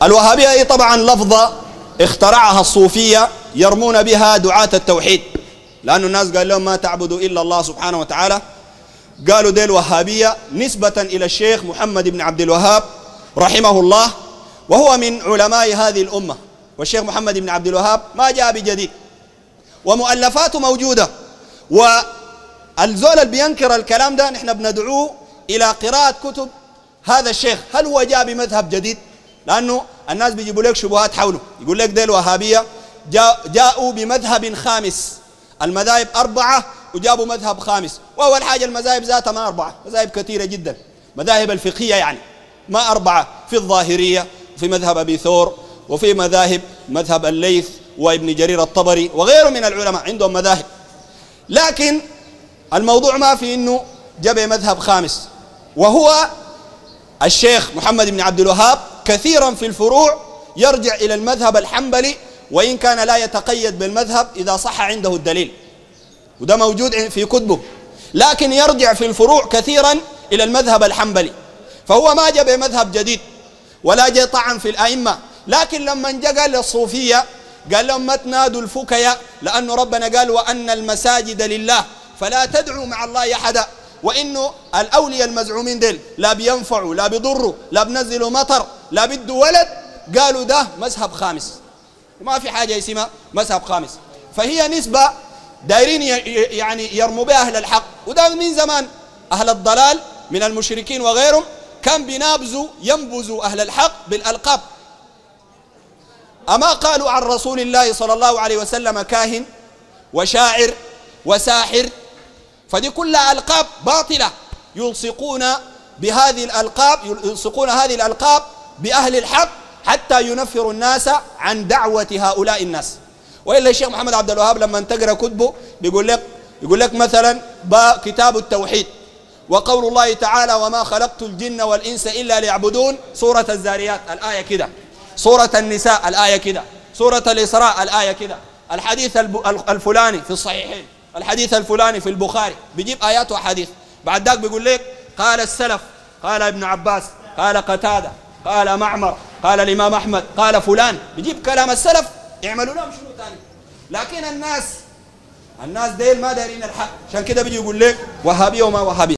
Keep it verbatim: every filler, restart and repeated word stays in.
الوهابية هي طبعا لفظة اخترعها الصوفية يرمون بها دعاة التوحيد، لأن الناس قال لهم ما تعبدوا إلا الله سبحانه وتعالى، قالوا دي الوهابية نسبة إلى الشيخ محمد بن عبد الوهاب رحمه الله، وهو من علماء هذه الأمة. والشيخ محمد بن عبد الوهاب ما جاء بجديد، ومؤلفاته موجودة، والزول اللي بينكر الكلام ده نحن بندعوه إلى قراءة كتب هذا الشيخ. هل هو جاء بمذهب جديد؟ لأنه الناس بيجيبوا لك شبهات حوله، يقول لك دي الوهابية جاء جاءوا بمذهب خامس، المذاهب أربعة وجابوا مذهب خامس. وأول حاجة المذاهب ذاتها ما أربعة، مذاهب كثيرة جدا، مذاهب الفقهية يعني ما أربعة، في الظاهرية وفي مذهب أبي ثور وفي مذاهب مذهب الليث وابن جرير الطبري وغيره من العلماء عندهم مذاهب. لكن الموضوع ما في إنه جاب مذهب خامس، وهو الشيخ محمد بن عبد الوهاب كثيرا في الفروع يرجع إلى المذهب الحنبلي، وإن كان لا يتقيد بالمذهب إذا صح عنده الدليل، وده موجود في كتبه، لكن يرجع في الفروع كثيرا إلى المذهب الحنبلي. فهو ما جاب مذهب جديد ولا جاء طعن في الأئمة، لكن لما جاء قال للصوفية قال لهم ما تنادوا الفكية، لأنه ربنا قال وأن المساجد لله فلا تدعوا مع الله أحدا، وإنه الأولياء المزعومين ديل لا بينفعوا لا بيضروا لا بنزلوا مطر لا بدوا ولد، قالوا ده مذهب خامس، ما في حاجة اسمها مذهب خامس. فهي نسبة دايرين يعني يرموا بها أهل الحق، وده من زمان أهل الضلال من المشركين وغيرهم كان بينابزوا ينبذوا أهل الحق بالألقاب. أما قالوا عن رسول الله صلى الله عليه وسلم كاهن وشاعر وساحر، فدي كلها ألقاب باطلة يلصقون بهذه الألقاب، يلصقون هذه الألقاب بأهل الحق حتى ينفروا الناس عن دعوة هؤلاء الناس. وإلا الشيخ محمد عبد الوهاب لما تقرأ كتبه بيقول لك يقول لك مثلا كتاب التوحيد وقول الله تعالى وما خلقت الجن والإنس إلا ليعبدون، سورة الزاريات الآية كده، سورة النساء الآية كده، سورة الإسراء الآية كده، الحديث الفلاني في الصحيحين، الحديث الفلاني في البخاري، بيجيب آيات وحديث. بعد ذاك بيقول لك قال السلف، قال ابن عباس، قال قتادة، قال معمر، قال الإمام أحمد، قال فلان، بيجيب كلام السلف يعملوا لهم شنو ثاني. لكن الناس الناس ديل ما دارين الحق، عشان كده بيجي يقول لك وهابي وما وهابي.